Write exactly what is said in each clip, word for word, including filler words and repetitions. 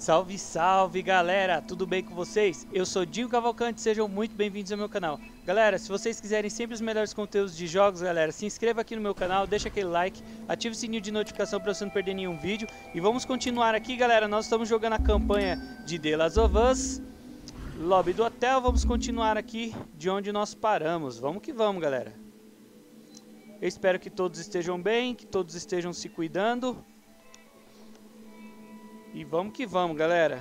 Salve, salve galera, tudo bem com vocês? Eu sou Dinho Cavalcante, sejam muito bem-vindos ao meu canal. Galera, se vocês quiserem sempre os melhores conteúdos de jogos, galera, se inscreva aqui no meu canal, deixa aquele like, ative o sininho de notificação para você não perder nenhum vídeo. E vamos continuar aqui, galera, nós estamos jogando a campanha de The Last of Us, Lobby do Hotel. Vamos continuar aqui de onde nós paramos, vamos que vamos, galera. Eu espero que todos estejam bem, que todos estejam se cuidando. E vamos que vamos, galera.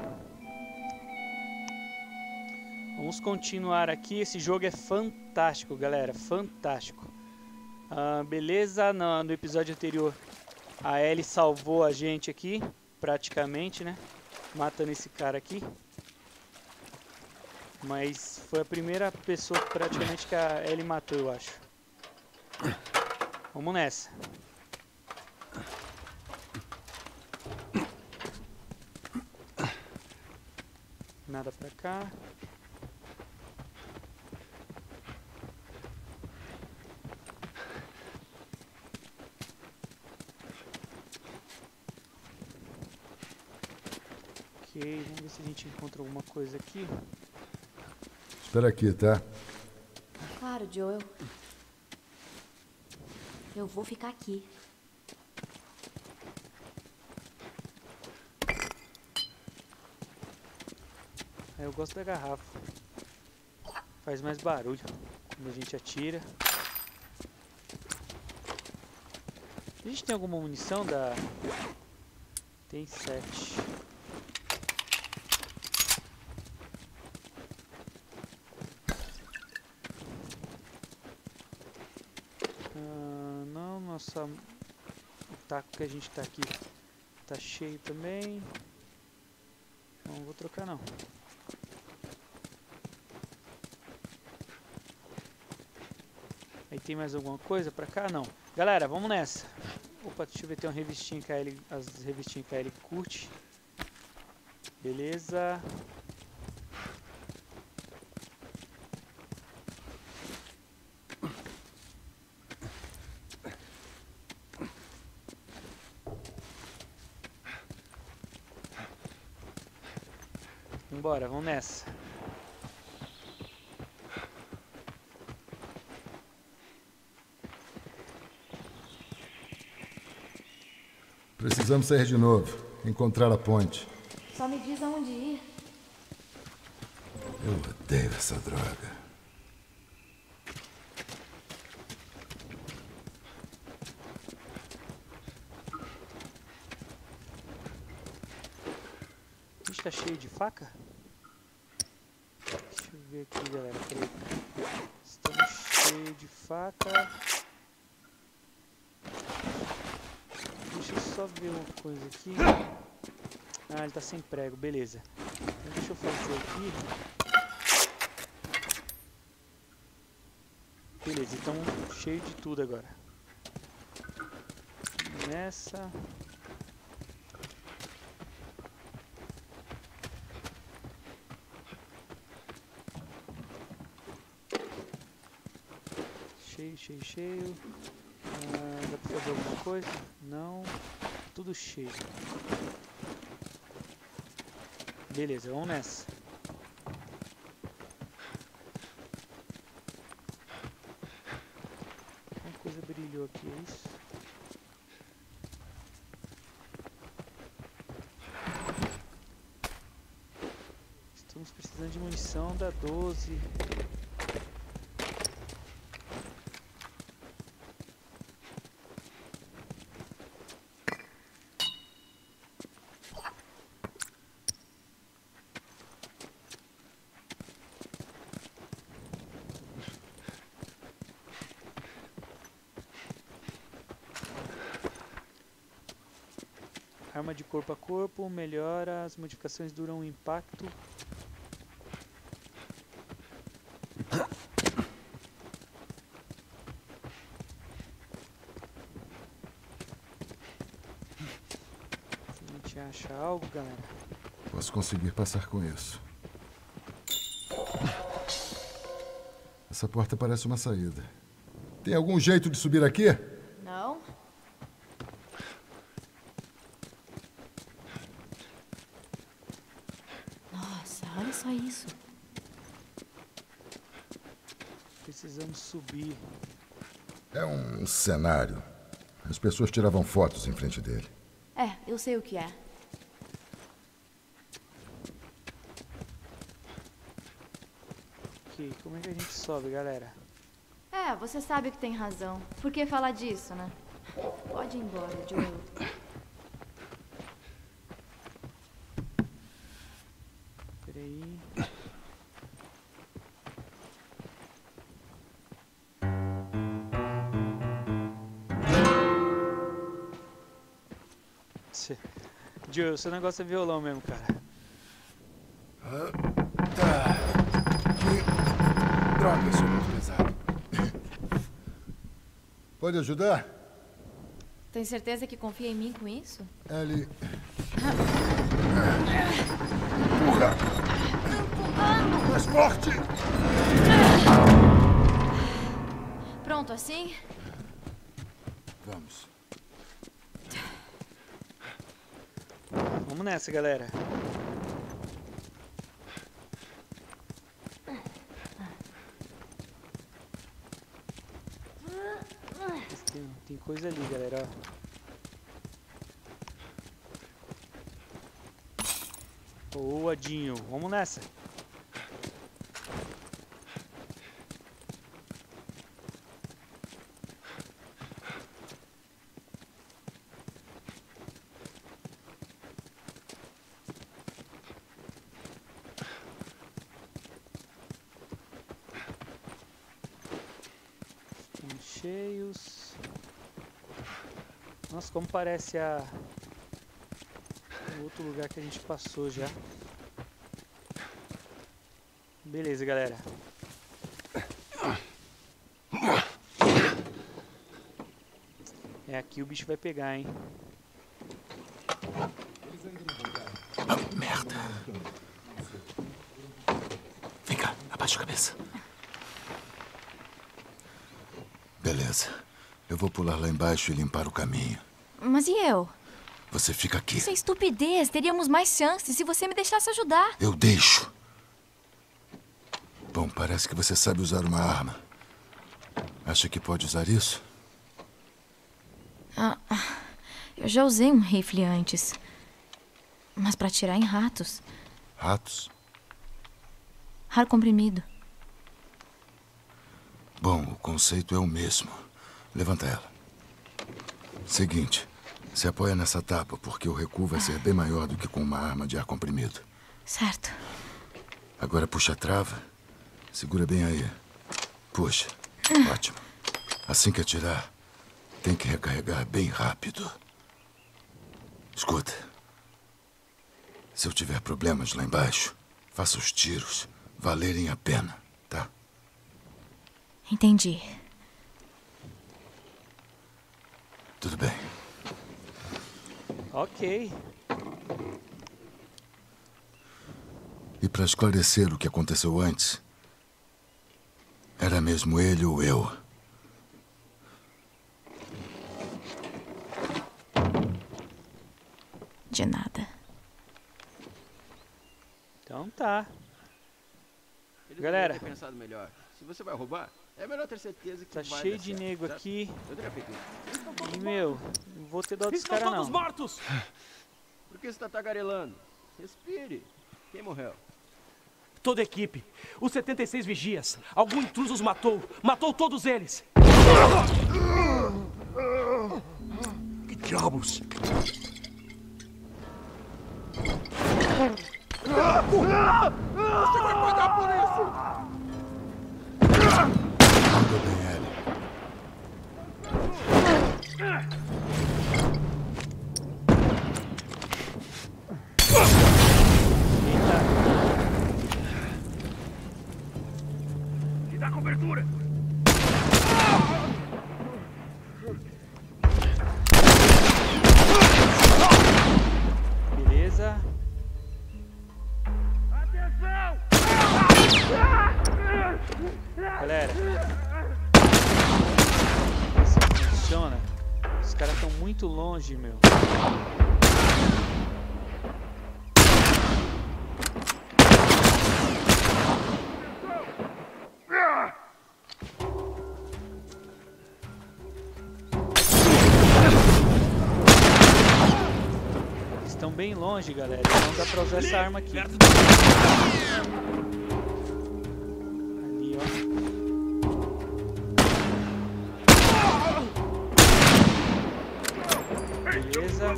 Vamos continuar aqui. Esse jogo é fantástico, galera. Fantástico. Ah, beleza, no, no episódio anterior a Ellie salvou a gente aqui, praticamente, né? Matando esse cara aqui. Mas foi a primeira pessoa praticamente que a Ellie matou, eu acho. Vamos nessa. Nada pra cá. Ok, vamos ver se a gente encontra alguma coisa aqui. Espera aqui, tá? Claro, Joel. Eu vou ficar aqui. Eu gosto da garrafa. Faz mais barulho quando a gente atira. A gente tem alguma munição da... Tem sete. Ah, não, nossa... O taco que a gente tá aqui tá cheio também. Não vou trocar não. Aí tem mais alguma coisa pra cá? Não. Galera, vamos nessa. Opa, deixa eu ver, tem uma revistinha que a Ellie, as revistinhas que a Ellie curte. Beleza. Vambora, vamos nessa. Precisamos sair de novo. Encontrar a ponte. Só me diz aonde ir. Eu odeio essa droga. A gente tá cheio de faca? Deixa eu ver aqui, galera. Peraí. Estamos cheios de faca. Deixa eu só ver uma coisa aqui. Ah, ele tá sem prego, beleza. Então, deixa eu fazer aqui. Beleza, então cheio de tudo agora. Nessa. Cheio, cheio, cheio. Ah, dá pra fazer alguma coisa? Não. Tudo cheio. Beleza, vamos nessa. Uma coisa brilhou aqui, é isso? Estamos precisando de munição da doze. Arma de corpo a corpo, melhora, as modificações duram um impacto. Se a gente acha algo, galera. Posso conseguir passar com isso. Essa porta parece uma saída. Tem algum jeito de subir aqui? Não? só isso. Precisamos subir. É um cenário. As pessoas tiravam fotos em frente dele. É, eu sei o que é. Ok, como é que a gente sobe, galera? É, você sabe que tem razão. Por que falar disso, né? Pode ir embora, Joel. Peraí. Tchê. Joel, seu negócio é violão mesmo, cara. Tá. Que droga, isso é muito pesado. Pode ajudar? Tem certeza que confia em mim com isso? Ellie... Empurra! Mais forte! Pronto, assim? Vamos. Vamos nessa, galera. Tem, tem coisa ali, galera, ó. Boa, Dinho. Vamos nessa. Estamos cheios. Nossa, como parece a... o outro lugar que a gente passou já. Beleza, galera. É aqui o bicho vai pegar, hein? Ah, merda. Vem cá, abaixa a cabeça. Beleza. Eu vou pular lá embaixo e limpar o caminho. Mas e eu? Você fica aqui. Isso é estupidez. Teríamos mais chances se você me deixasse ajudar. Eu deixo. Bom, parece que você sabe usar uma arma. Acha que pode usar isso? Ah, eu já usei um rifle antes. Mas pra atirar em ratos. Ratos? Ar comprimido. Bom, o conceito é o mesmo. Levanta ela. Seguinte, se apoia nessa tapa, porque o recuo vai ser bem maior do que com uma arma de ar comprimido. Certo. Agora puxa a trava. Segura bem aí. Puxa. Ótimo. Assim que atirar, tem que recarregar bem rápido. Escuta. Se eu tiver problemas lá embaixo, faça os tiros valerem a pena, tá? Entendi. Tudo bem. Ok. E para esclarecer o que aconteceu antes, era mesmo ele ou eu? De nada. Então tá. Ele Galera. deveria ter pensado melhor. Se você vai roubar, é melhor ter certeza que Tá vai cheio dar de certo, nego certo? aqui. Eu teria feito isso. E, meu, não vou ter dó dos Estão caras, todos não. mortos! Por que você tá tagarelando? Respire. Quem morreu? Toda a equipe. Os setenta e seis vigias. Algum intruso os matou. Matou todos eles. Que diabos? Você vai pagar por isso! Mandou bem, Ellie. Me dá cobertura! Beleza. Atenção! Galera. Assim funciona. Os caras estão muito longe, meu. estão bem longe, galera. Então dá pra usar essa arma aqui. Ali, ó. Beleza.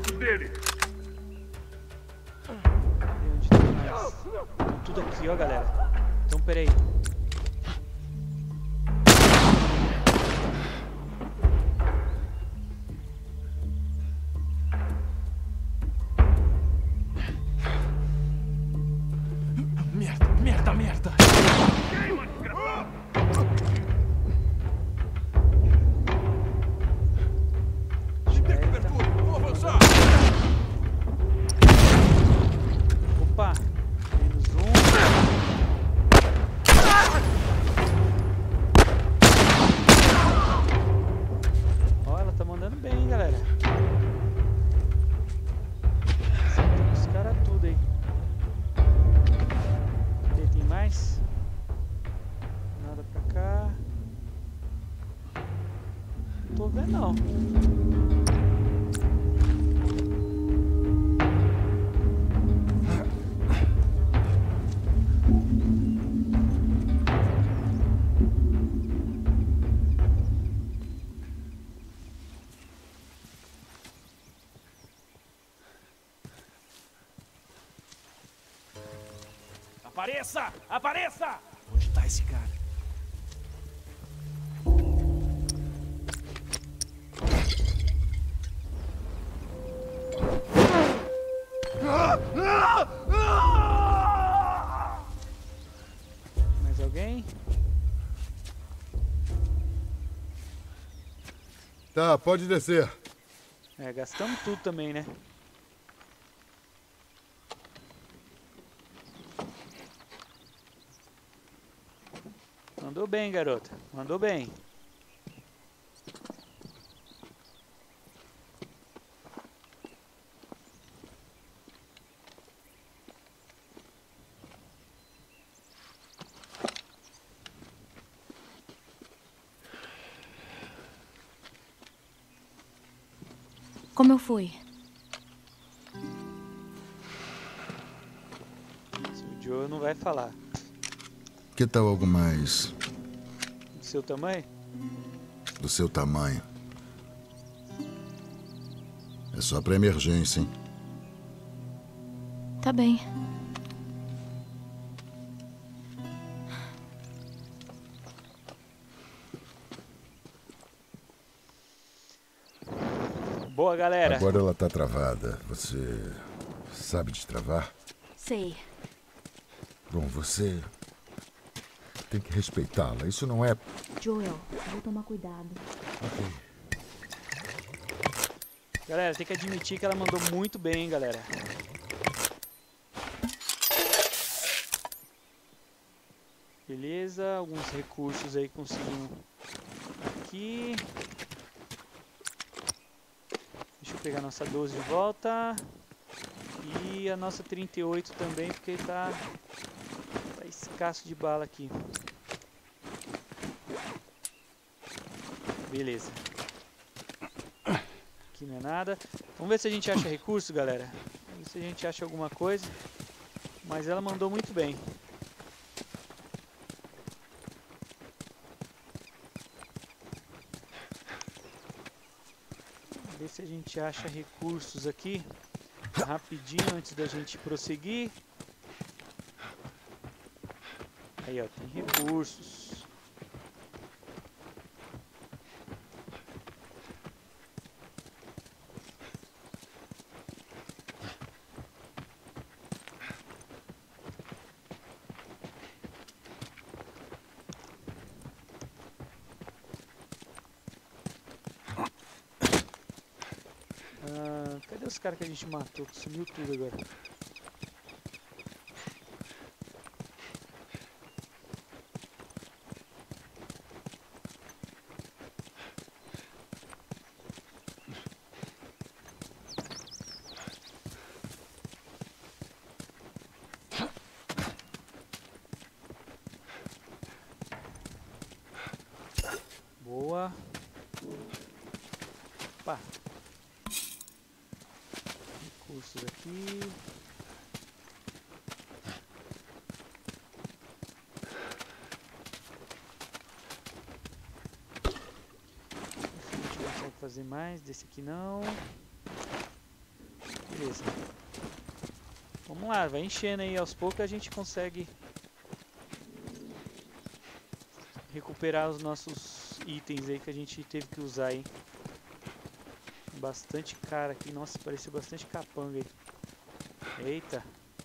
E onde tem mais? Tem tudo aqui, ó, galera. Então, peraí. Merda, merda, merda! Opa! Menos um. Ó, ela tá mandando bem, hein, galera. Acertando os caras tudo aí. Cadê? Tem mais? Nada pra cá. Não tô vendo, não. Apareça! Apareça! Onde tá esse cara? Mais alguém? Tá, pode descer. É, gastamos tudo também, né? Mandou bem, garota. Mandou bem. Como eu fui? O Joe não vai falar. Que tal algo mais Do seu tamanho? do seu tamanho? É só pra emergência, hein? Tá bem. Boa, galera. Agora ela tá travada. Você sabe destravar? Sei. Bom, você tem que respeitá-la. Isso não é... Joel, vou tomar cuidado. Galera, tem que admitir que ela mandou muito bem, hein, galera. Beleza, alguns recursos aí conseguimos aqui. Deixa eu pegar a nossa doze de volta. E a nossa trinta e oito também, porque tá, tá escasso de bala aqui. Beleza. Aqui não é nada. Vamos ver se a gente acha recurso, galera. Vamos ver se a gente acha alguma coisa. Mas ela mandou muito bem. Vamos ver se a gente acha recursos aqui. Rapidinho antes da gente prosseguir. Aí, ó, tem recursos. Ah, cadê os caras que a gente matou? Que sumiu tudo agora. Boa. Opa. Recursos aqui. A gente consegue fazer mais, desse aqui não. Beleza. Vamos lá, vai enchendo aí, aos poucos a gente consegue recuperar os nossos itens aí que a gente teve que usar aí. Bastante cara aqui, nossa, pareceu bastante capanga aí. Eita.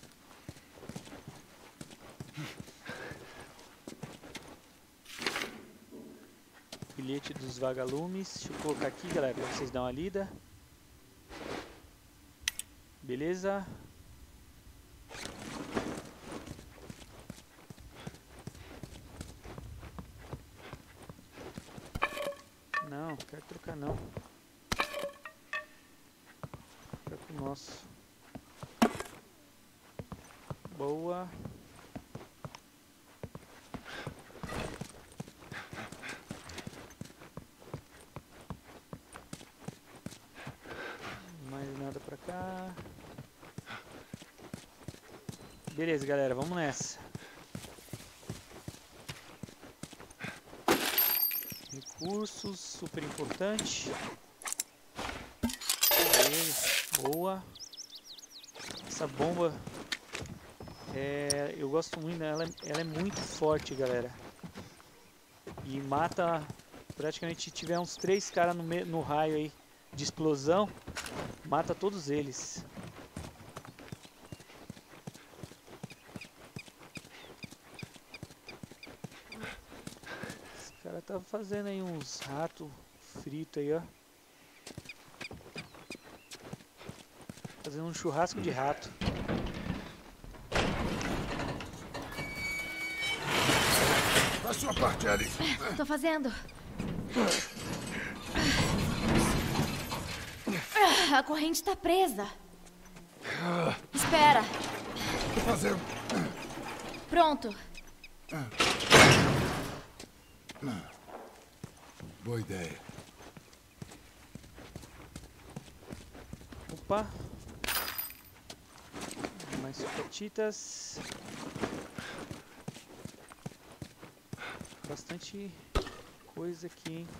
Bilhete dos vagalumes. Deixa eu colocar aqui, galera, pra vocês darem uma lida. Beleza. Não, não quero trocar não. Troca o nosso. Boa. Mais nada pra cá. Beleza, galera, vamos nessa. Recursos, super importante. Aí, boa. Essa bomba, é, eu gosto muito dela, ela é muito forte, galera. E mata, praticamente, se tiver uns três caras no, no raio aí de explosão, mata todos eles. Esse cara tá fazendo aí uns ratos fritos aí, ó. Fazendo um churrasco de rato. A sua parte, Ellie. Tô fazendo. A corrente tá presa. Espera. Tô fazendo. Pronto. Boa ideia. Opa. Mais sucatitas. Bastante coisa aqui, hein?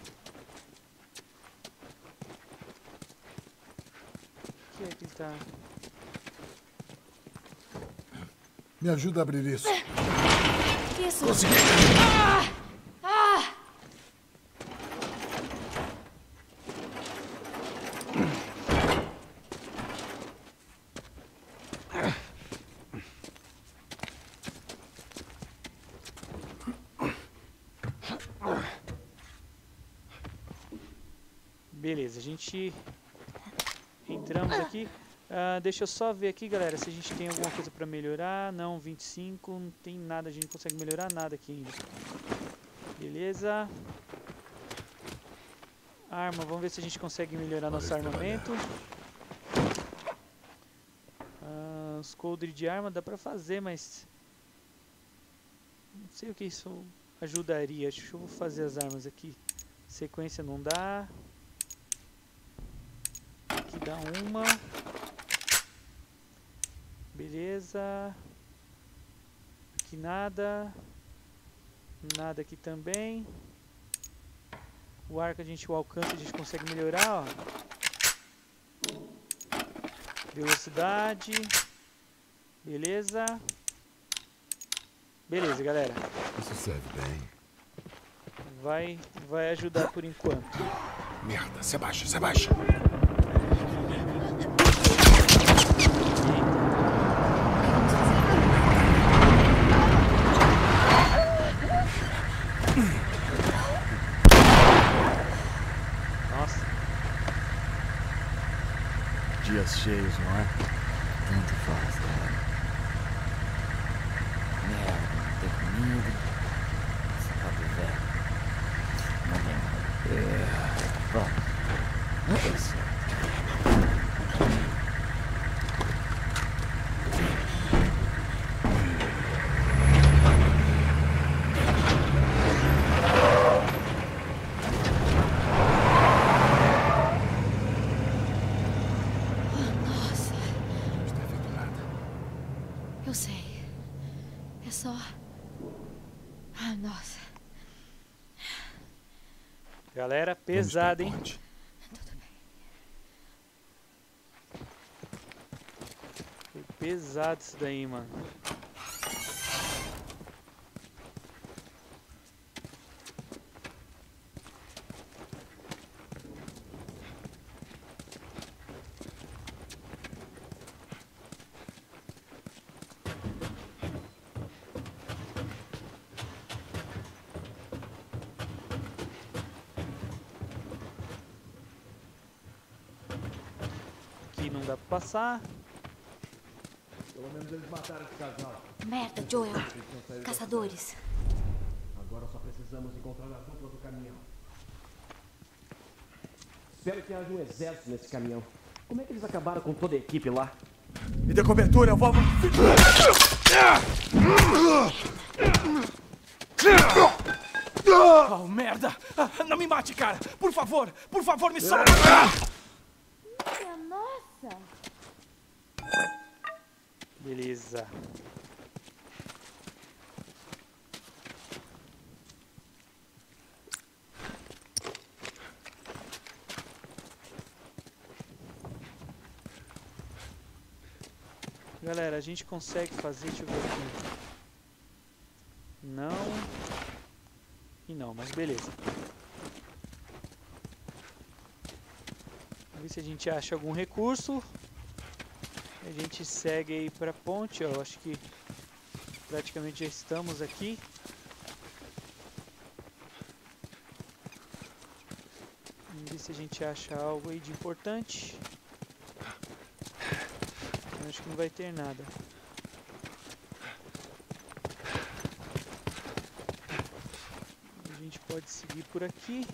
O que é que ele tá... Me ajuda a abrir isso. Isso. Consegui. Ah! Ah! Beleza, a gente entramos aqui. Uh, deixa eu só ver aqui, galera, se a gente tem alguma coisa pra melhorar. Não, vinte e cinco, não tem nada, a gente não consegue melhorar nada aqui ainda. Beleza. Arma, vamos ver se a gente consegue melhorar nosso Parece armamento. Uh, os coldre de arma dá pra fazer, mas... não sei o que isso ajudaria. Acho que eu vou fazer as armas aqui. Sequência não dá. Aqui dá uma. Beleza. Aqui nada. Nada aqui também. O arco a gente, o alcance a gente consegue melhorar, ó. Velocidade. Beleza. Beleza, galera. Isso serve bem. Vai, vai ajudar por enquanto. Merda, se abaixa, se abaixa. Nossa. Dias cheios, não é? Tanto faz, cara. Merda, não tem comida. Sapato velho. Não tem nada. É. Vamos. Não tem certo. Galera, pesado, hein? Foi pesado isso daí, mano. Aqui não dá pra passar. Pelo menos eles mataram esse casal. Merda, Joel. Caçadores. Agora só precisamos encontrar a dupla do caminhão. Espero que haja um exército nesse caminhão. Como é que eles acabaram com toda a equipe lá? Me dê cobertura, eu vou... Oh, merda! Ah, não me mate, cara! Por favor, por favor, me salve! Minha nossa! Beleza. Galera, a gente consegue fazer, deixa eu ver aqui. Não. E não, mas beleza. Vamos ver se a gente acha algum recurso. A gente segue aí pra ponte, ó. Acho que praticamente já estamos aqui. Vamos ver se a gente acha algo aí de importante. Acho que não vai ter nada. A gente pode seguir por aqui.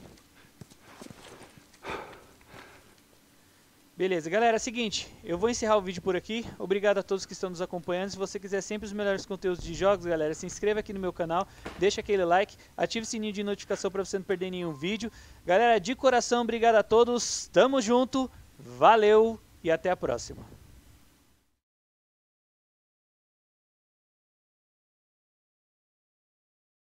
Beleza, galera, é o seguinte, eu vou encerrar o vídeo por aqui. Obrigado a todos que estão nos acompanhando. Se você quiser sempre os melhores conteúdos de jogos, galera, se inscreva aqui no meu canal, deixa aquele like, ative o sininho de notificação para você não perder nenhum vídeo. Galera, de coração, obrigado a todos, tamo junto, valeu e até a próxima.